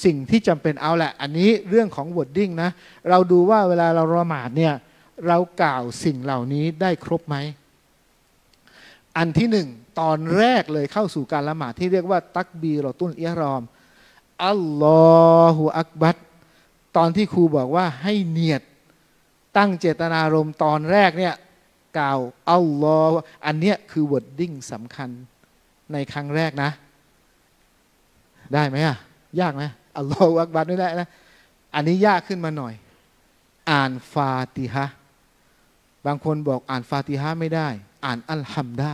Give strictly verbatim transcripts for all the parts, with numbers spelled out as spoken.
สิ่งที่จำเป็นเอาแหละอันนี้เรื่องของ wording นะเราดูว่าเวลาเราละหมาดเนี่ยเรากล่าวสิ่งเหล่านี้ได้ครบไหมอันที่หนึ่งตอนแรกเลยเข้าสู่การละหมาดที่เรียกว่าตักบีรอตุลอิหรอมอัลลอฮฺอักบัรตอนที่ครูบอกว่าให้เนียดตั้งเจตนารมณ์ตอนแรกเนี่ยกล่าวอัลลอฮฺอันเนี้ยคือ wording สำคัญในครั้งแรกนะได้ไหมอ่ะยากไหมอัลลอฮฺอักบัรไม่ได้นะอันนี้ยากขึ้นมาหน่อยอ่านฟาติฮะห์บางคนบอกอ่านฟาติฮะห์ไม่ได้อ่านอัลฮัมได้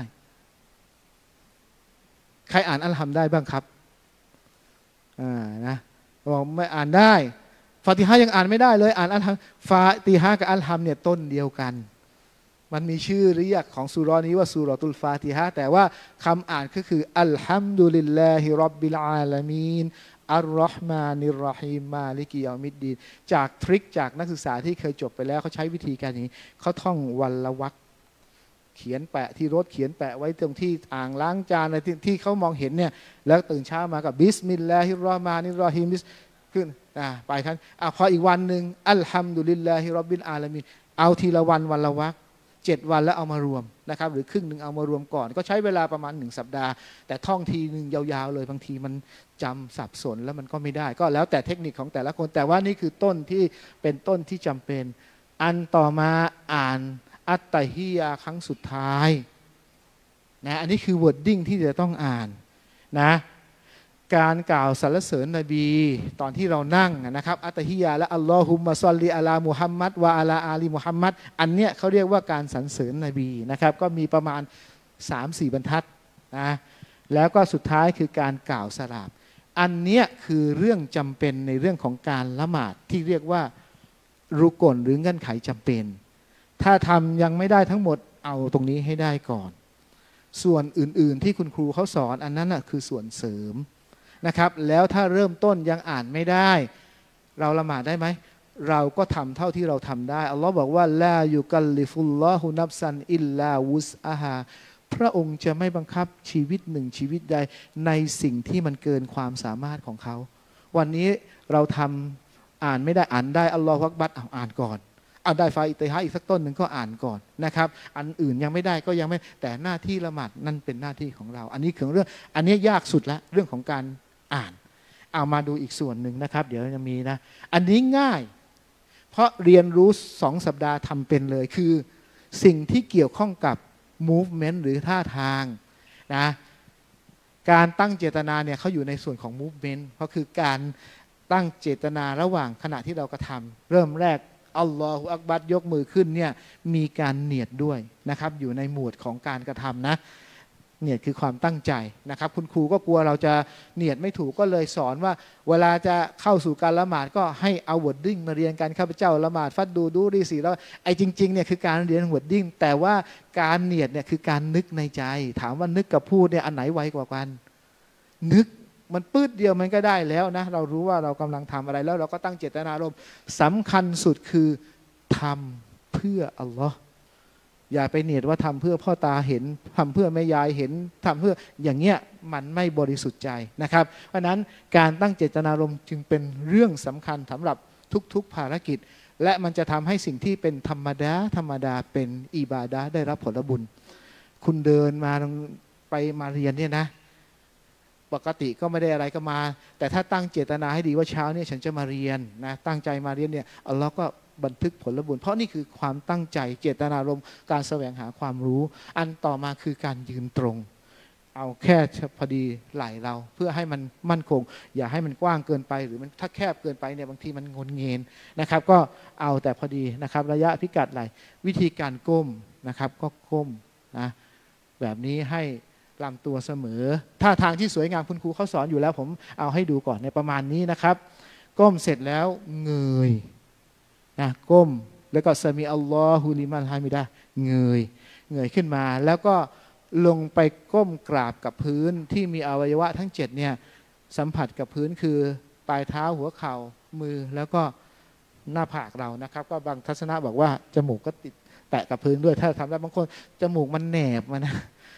ใครอ่านอัลฮัมได้บ้างครับอ่านะบอกไม่อ่านได้ฟาติฮะห์ยังอ่านไม่ได้เลยอ่านอัลฮัมฟาติฮะห์กับอัลฮัมเนี่ยต้นเดียวกันมันมีชื่อเรียกของซูเราะห์นี้ว่าซูเราะตุลฟาติฮะห์แต่ว่าคำอ่านก็คืออัลฮัมดุลิลลาฮิร็อบบิลอาลามีนอัลลอฮ์มานิรเราะฮีมมาลิกิยอมิดดีนจากทริคจากนักศึกษาที่เคยจบไปแล้วเขาใช้วิธีการอย่างนี้เขาท่องวันละวรรคเขียนแปะที่รถเขียนแปะไว้ตรงที่อ่างล้างจานอะไรที่ที่เขามองเห็นเนี่ยแล้วตื่นเช้ามากับบิสมิลลาฮิรเราะห์มานิรเราะฮีมขึ้นอ่าไปครับอ่ะพออีกวันหนึ่งอัลฮัมดุลิลลาฮิร็อบบิลอาลามีนเอาทีละวันวันละวรรคเจ็ดวันแล้วเอามารวมนะครับหรือครึ่งหนึ่งเอามารวมก่อนก็ใช้เวลาประมาณหนึ่งสัปดาห์แต่ท่องทีหนึ่งยาวๆเลยบางทีมันจำสับสนแล้วมันก็ไม่ได้ก็แล้วแต่เทคนิคของแต่ละคนแต่ว่านี่คือต้นที่เป็นต้นที่จำเป็นอันต่อมาอ่านอัตตะฮียะครั้งสุดท้ายนะอันนี้คือ wording ที่จะต้องอ่านนะการกล่าวสรรเสริญนบีตอนที่เรานั่งนะครับอัตตะฮียะและอัลลอฮุมมะศ็อลลิอะลามุฮัมมัดวะอะลาอาลีมุฮัมมัดอันเนี้ยเขาเรียกว่าการสรรเสริญนบีนะครับก็มีประมาณ สามสี่ บรรทัดนะแล้วก็สุดท้ายคือการกล่าวสลามอันเนี้ยคือเรื่องจำเป็นในเรื่องของการละหมาดที่เรียกว่ารุกนหรือเงื่อนไขจำเป็นถ้าทำยังไม่ได้ทั้งหมดเอาตรงนี้ให้ได้ก่อนส่วนอื่นๆที่คุณครูเขาสอนอันนั้นนะคือส่วนเสริมนะครับแล้วถ้าเริ่มต้นยังอ่านไม่ได้เราละหมาดได้ไหมเราก็ทำเท่าที่เราทำได้อัลลอฮ์บอกว่าลายุกัลลิฟุลลอฮุนัฟซันอิลลาวุสอาฮาพระองค์จะไม่บังคับชีวิตหนึ่งชีวิตใดในสิ่งที่มันเกินความสามารถของเขาวันนี้เราทำอ่านไม่ได้อ่านได้อัลลอฮฺอักบัรอ่านก่อนเอาได้ฟาอิติฮะอีกสักต้นหนึ่งก็อ่านก่อนนะครับอันอื่นยังไม่ได้ก็ยังไม่แต่หน้าที่ละหมาดนั่นเป็นหน้าที่ของเราอันนี้คือเรื่องอันนี้ยากสุดละเรื่องของการอ่านเอามาดูอีกส่วนหนึ่งนะครับเดี๋ยวจะมีนะอันนี้ง่ายเพราะเรียนรู้สองสัปดาห์ทำเป็นเลยคือสิ่งที่เกี่ยวข้องกับ movement หรือท่าทางนะการตั้งเจตนาเนี่ยเขาอยู่ในส่วนของ movement ก็คือการตั้งเจตนาระหว่างขณะที่เรากระทำเริ่มแรกอัลลอฮฺอักบัรยกมือขึ้นเนี่ยมีการเนียดด้วยนะครับอยู่ในหมวดของการกระทำนะเนียดคือความตั้งใจนะครับคุณครูก็กลัวเราจะเนียดไม่ถูกก็เลยสอนว่าเวลาจะเข้าสู่การละหมาดก็ให้เอาวอร์ดดิ้งมาเรียนกันข้าพเจ้าละหมาดฟัดดูดูรีสีแล้วไอ้จริงๆเนี่ยคือการเรียนวอร์ดดิ้งแต่ว่าการเนียดเนี่ยคือการนึกในใจถามว่านึกกับพูดเนี่ยอันไหนไวกว่ากันนึกมันปื้ดเดียวมันก็ได้แล้วนะเรารู้ว่าเรากำลังทำอะไรแล้วเราก็ตั้งเจตนารมณ์สำคัญสุดคือทำเพื่ออัลลอฮ์อย่าไปเนียดว่าทำเพื่อพ่อตาเห็นทำเพื่อแม่ยายเห็นทำเพื่ออย่างเงี้ยมันไม่บริสุทธิ์ใจนะครับเพราะนั้นการตั้งเจตนารมณ์จึงเป็นเรื่องสำคัญสำหรับทุกๆภารกิจและมันจะทำให้สิ่งที่เป็นธรรมดาธรรมดาเป็นอิบาดะห์ได้รับผลบุญคุณเดินมาไปมาเรียนเนี่ยนะปกติก็ไม่ได้อะไรก็มาแต่ถ้าตั้งเจตนาให้ดีว่าเช้าเนี่ยฉันจะมาเรียนนะตั้งใจมาเรียนเนี่ยอัลลอฮ์ก็บันทึกผลบุญเพราะนี่คือความตั้งใจเจตนารมณ์การแสวงหาความรู้อันต่อมาคือการยืนตรงเอาแค่พอดีไหล่เราเพื่อให้มันมั่นคงอย่าให้มันกว้างเกินไปหรือมันถ้าแคบเกินไปเนี่ยบางทีมันงนเงินนะครับก็เอาแต่พอดีนะครับระยะพิกัดไหล่วิธีการก้มนะครับก็ก้มนะแบบนี้ให้ลำตัวเสมอท่าทางที่สวยงามคุณครูเขาสอนอยู่แล้วผมเอาให้ดูก่อนในประมาณนี้นะครับก้มเสร็จแล้วเงยนะก้มแล้วก็ซามีอัลลอฮุลิมันฮามิดะเงยเงยขึ้นมาแล้วก็ลงไปก้มกราบกับพื้นที่มีอวัยวะทั้งเจ็ดเนี่ยสัมผัสกับพื้นคือปลายเท้าหัวเข่ามือแล้วก็หน้าผากเรานะครับก็บางทัศนะบอกว่าจมูกก็ติดแตะกับพื้นด้วยถ้าทำได้บางคนจมูกมันแหนบมันนะ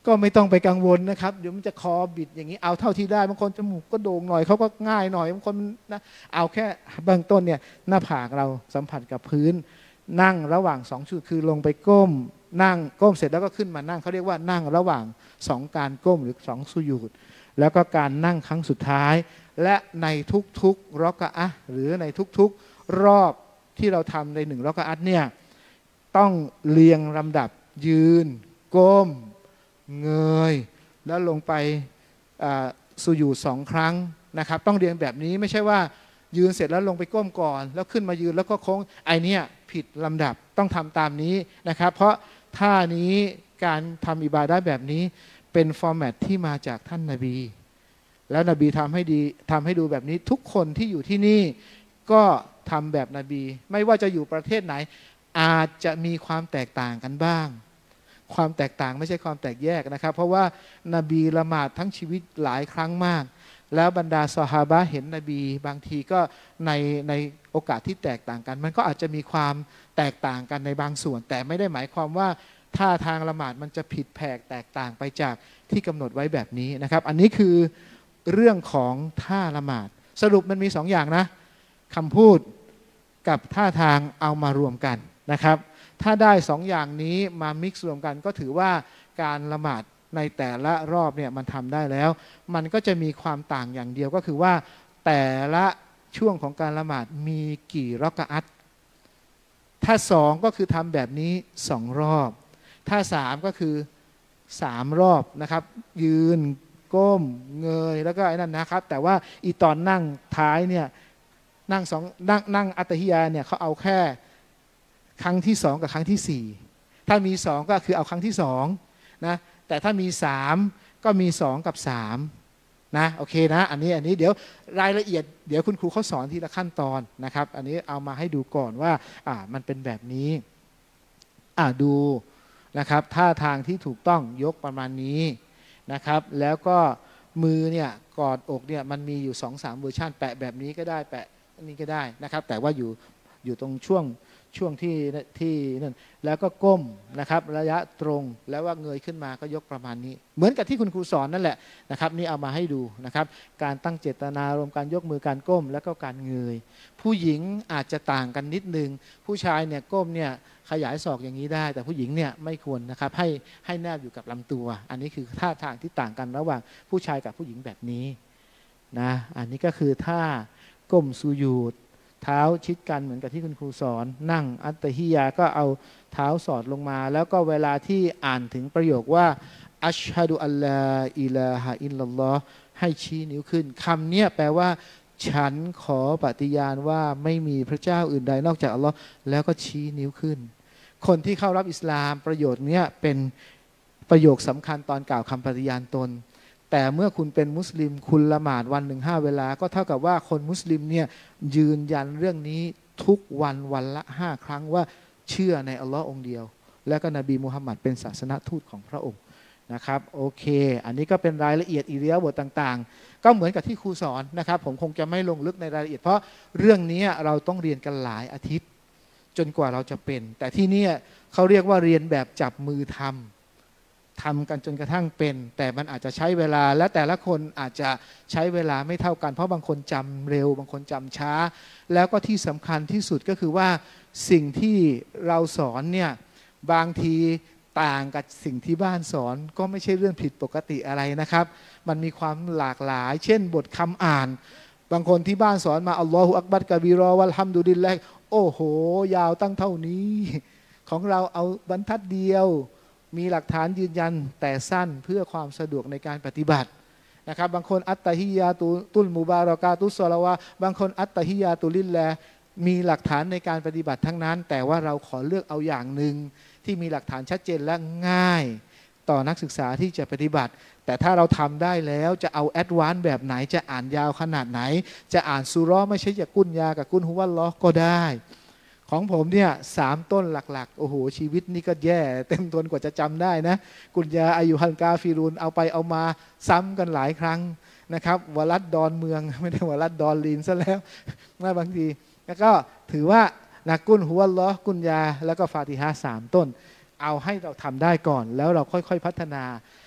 ก็ไม่ต้องไปกังวลนะครับเดี๋ยวมันจะคอบิดอย่างนี้เอาเท่าที่ได้บางคนจมูกก็โด่งหน่อยเขาก็ง่ายหน่อยบางคนนะเอาแค่เบื้องต้นเนี่ยหน้าผากเราสัมผัสกับพื้นนั่งระหว่างสองชุดคือลงไปก้มนั่งก้มเสร็จแล้วก็ขึ้นมานั่งเขาเรียกว่านั่งระหว่างสองการก้มหรือสองสุญูดแล้วก็การนั่งครั้งสุดท้ายและในทุกๆรอกะอะห์หรือในทุกๆรอบที่เราทำในหนึ่งรอกะอะห์เนี่ยต้องเรียงลำดับยืนก้มเงยแล้วลงไปสุญูดสองครั้งนะครับต้องเรียงแบบนี้ไม่ใช่ว่ายืนเสร็จแล้วลงไปก้มก่อนแล้วขึ้นมายืนแล้วก็โค้งไอเนี้ยผิดลำดับต้องทำตามนี้นะครับเพราะท่านี้การทำอิบาดะห์แบบนี้เป็นฟอร์แมตที่มาจากท่านนบีแล้วนบีทำให้ดีทำให้ดูแบบนี้ทุกคนที่อยู่ที่นี่ก็ทำแบบนบีไม่ว่าจะอยู่ประเทศไหนอาจจะมีความแตกต่างกันบ้างความแตกต่างไม่ใช่ความแตกแยกนะครับเพราะว่านบีละหมาดทั้งชีวิตหลายครั้งมากแล้วบรรดาซอฮาบะห์เห็นนบีบางทีก็ในในโอกาสที่แตกต่างกันมันก็อาจจะมีความแตกต่างกันในบางส่วนแต่ไม่ได้หมายความว่าท่าทางละหมาดมันจะผิดแผกแตกต่างไปจากที่กำหนดไว้แบบนี้นะครับอันนี้คือเรื่องของท่าละหมาดสรุปมันมีสองอย่างนะคำพูดกับท่าทางเอามารวมกันนะครับถ้าได้สองอย่างนี้มามิกซ์รวมกันก็ถือว่าการละหมาดในแต่ละรอบเนี่ยมันทำได้แล้วมันก็จะมีความต่างอย่างเดียวก็คือว่าแต่ละช่วงของการละหมาดมีกี่รอกะอัตถ้าสองก็คือทำแบบนี้สองรอบถ้าสามก็คือสามรอบนะครับยืนก้มเงยแล้วก็ไอ้นั่นนะครับแต่ว่าอีตอนนั่งท้ายเนี่ยนั่งสองนั่งนั่งอัตฮิยาเนี่ยเขาเอาแค่ครั้งที่สองกับครั้งที่สี่ถ้ามีสองก็คือเอาครั้งที่สองนะแต่ถ้ามีสามก็มีสองกับสามนะโอเคนะอันนี้อันนี้เดี๋ยวรายละเอียดเดี๋ยวคุณครูเขาสอนทีละขั้นตอนนะครับอันนี้เอามาให้ดูก่อนว่าอ่ามันเป็นแบบนี้อ่าดูนะครับท่าทางที่ถูกต้องยกประมาณนี้นะครับแล้วก็มือเนี่ยกอดอกเนี่ยมันมีอยู่ สองสาม เวอร์ชันแปะแบบนี้ก็ได้แปะอันนี้ก็ได้นะครับแต่ว่าอยู่อยู่ตรงช่วงช่วงที่ที่นั่นแล้วก็ก้มนะครับระยะตรงแล้วว่าเงยขึ้นมาก็ยกประมาณนี้เหมือนกับที่คุณครูสอนนั่นแหละนะครับนี่เอามาให้ดูนะครับการตั้งเจตนารวมการยกมือการก้มแล้วก็การเงยผู้หญิงอาจจะต่างกันนิดนึงผู้ชายเนี่ยก้มเนี่ยขยายศอกอย่างนี้ได้แต่ผู้หญิงเนี่ยไม่ควรนะครับให้ให้แนบอยู่กับลำตัวอันนี้คือท่าทางที่ต่างกันระหว่างผู้ชายกับผู้หญิงแบบนี้นะอันนี้ก็คือท่าก้มสุญูดเท้าชิดกันเหมือนกับที่คุณครูสอนนั่งอัตตะฮิยาก็เอาเท้าสอดลงมาแล้วก็เวลาที่อ่านถึงประโยคว่าอัชฮะดุอัลลอฮ์อิลาฮะอิลลัลลอฮ์ให้ชี้นิ้วขึ้นคำนี้แปลว่าฉันขอปฏิญาณว่าไม่มีพระเจ้าอื่นใดนอกจากอัลลอฮ์แล้วก็ชี้นิ้วขึ้นคนที่เข้ารับอิสลามประโยชน์นี้เป็นประโยคสำคัญตอนกล่าวคำปฏิญาณตนแต่เมื่อคุณเป็นมุสลิมคุณละหมาดวันหนึ่งห้าเวลาก็เท่ากับว่าคนมุสลิมเนี่ยยืนยันเรื่องนี้ทุกวันวันละห้าครั้งว่าเชื่อในอัลลอฮ์องเดียวและก็นบีมุฮัมมัดเป็นศาสนทูตของพระองค์นะครับโอเคอันนี้ก็เป็นรายละเอียดอิริยาบถต่างๆก็เหมือนกับที่ครูสอนนะครับผมคงจะไม่ลงลึกในรายละเอียดเพราะเรื่องนี้เราต้องเรียนกันหลายอาทิตย์จนกว่าเราจะเป็นแต่ที่นี่เขาเรียกว่าเรียนแบบจับมือทำทำกันจนกระทั่งเป็นแต่มันอาจจะใช้เวลาและแต่ละคนอาจจะใช้เวลาไม่เท่ากันเพราะบางคนจำเร็วบางคนจำช้าแล้วก็ที่สำคัญที่สุดก็คือว่าสิ่งที่เราสอนเนี่ยบางทีต่างกับสิ่งที่บ้านสอนก็ไม่ใช่เรื่องผิดปกติอะไรนะครับมันมีความหลากหลายเช่นบทคำอ่านบางคนที่บ้านสอนมาอัลลอฮฺอักบัรกะบีรอวัลฮัมดุลิลลาห์โอ้โหยาวตั้งเท่านี้ของเราเอาบรรทัดเดียวมีหลักฐานยืนยันแต่สั้นเพื่อความสะดวกในการปฏิบัตินะครับบางคนอัตตะฮิยาตุตุลมุบารอกาตุสซอลาวะบางคนอัตตะฮิยาตุลิลลาห์มีหลักฐานในการปฏิบัติทั้งนั้นแต่ว่าเราขอเลือกเอาอย่างหนึ่งที่มีหลักฐานชัดเจนและง่ายต่อนักศึกษาที่จะปฏิบัติแต่ถ้าเราทำได้แล้วจะเอาแอดวานซ์แบบไหนจะอ่านยาวขนาดไหนจะอ่านซูเราะห์ไม่ใช่จะกุนยากับกุนฮุวัลลอฮ์ก็ได้ของผมเนี่ยสามต้นหลักๆโอ้โหชีวิตนี่ก็แย่เต็มทนกว่าจะจำได้นะกุญยาอายุฮันกาฟิรุนเอาไปเอามาซ้ำกันหลายครั้งนะครับวลัดดอนเมืองไม่ได้วลัดดอนลีนซะแล้วมาบางทีแล้วก็ถือว่านักกุนฮุวัลลอฮ์กุญยาแล้วก็ฟาติฮะห์สามต้นเอาให้เราทำได้ก่อนแล้วเราค่อยๆพัฒนา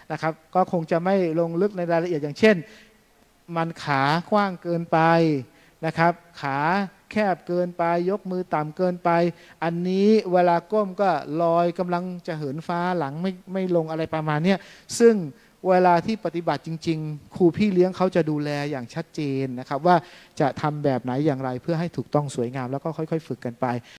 นะครับก็คงจะไม่ลงลึกในรายละเอียดอย่างเช่นมันขากว้างเกินไปนะครับขาแคบเกินไปยกมือต่ำเกินไปอันนี้เวลาก้มก็ลอยกำลังจะเหินฟ้าหลังไม่ไม่ลงอะไรประมาณนี้ซึ่งเวลาที่ปฏิบัติจริงๆครูพี่เลี้ยงเขาจะดูแลอย่างชัดเจนนะครับว่าจะทำแบบไหนอย่างไรเพื่อให้ถูกต้องสวยงามแล้วก็ค่อยๆฝึกกันไป